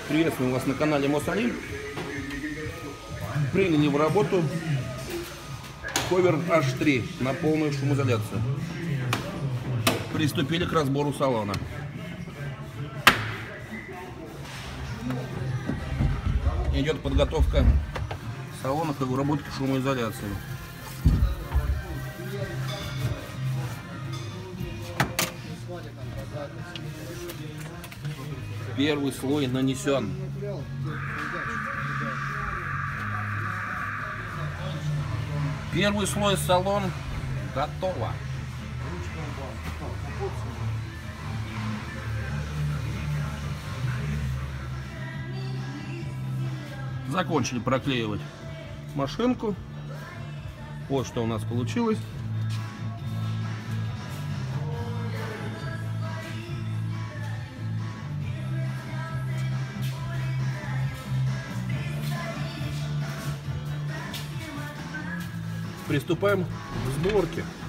Приветствую вас на канале Мосолимп. Приняли в работу Ковер H3 на полную шумоизоляцию. Приступили к разбору салона. Идет подготовка салона к выработке шумоизоляции. Первый слой нанесен. Первый слой салон готово. Закончили проклеивать машинку. Вот что у нас получилось. Приступаем к сборке.